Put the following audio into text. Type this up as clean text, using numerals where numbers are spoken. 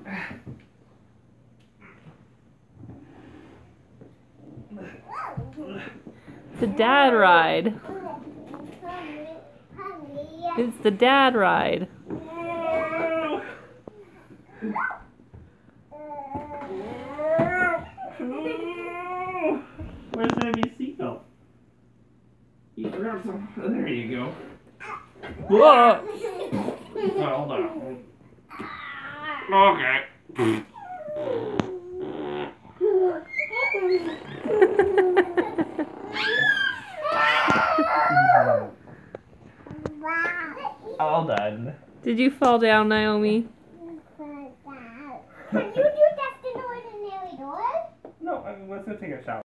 The dad ride. It's the dad ride. Where's the seatbelt? You forgot some. There you go. Whoa! Hold on. Okay. All done. Did you fall down, Naomi? Can you do just an ordinary door? No, let's go take a shower.